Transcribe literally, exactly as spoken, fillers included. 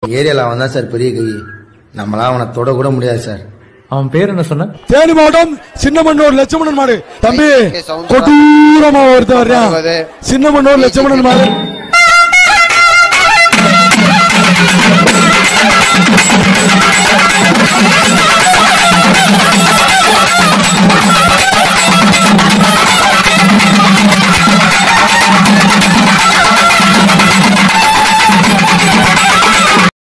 ஏரியால அவன் தான் சார் பெரிய கை. நம்மளாம் அவனை தொட கூட முடியாது சார். அவன் பேர் என்ன சொன்ன? தேனி மாவட்டம் சின்னமன்னூர் லட்சுமணன் மாடு. தம்பி கொடூரமா ஒருத்தர் வர்றான். சின்னமன்னூர் லட்சுமணன் மாடு.